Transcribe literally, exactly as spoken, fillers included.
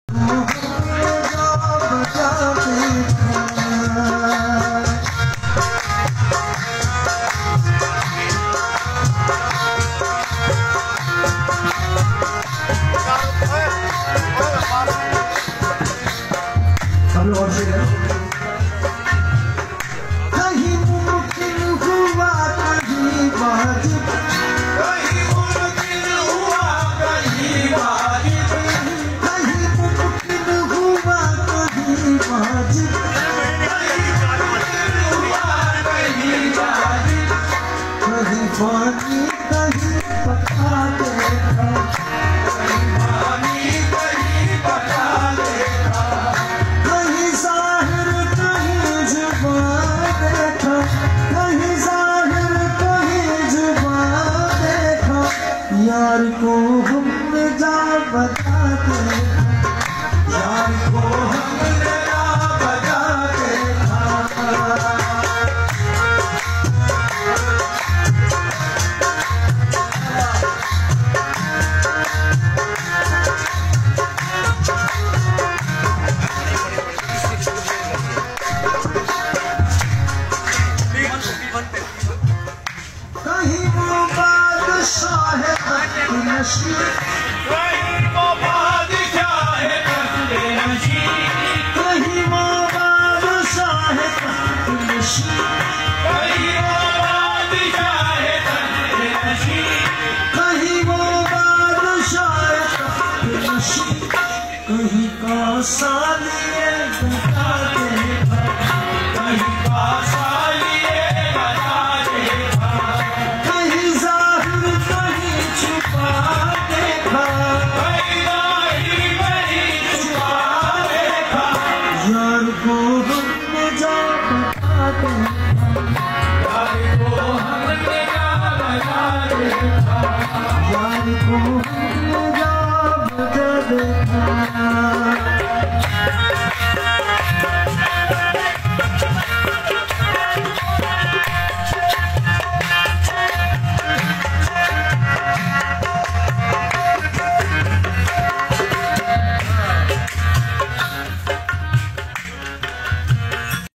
यार को हमने जा बताते, यार को हमने जा बताते कहीं वो बादशाह है नशी, कहीं वो बादशाह है नशी, कहीं वो बादशाह है नशी, कहीं वो बादशाह है नशी, कहीं वो बादशाह है नशी, कहीं का सालिए बताते, कहीं का सालिए बताते, कहीं जाहिर कहीं छुपा देखा, कहीं जाहिर कहीं छुपा देखा, यार को हमने जा बताते।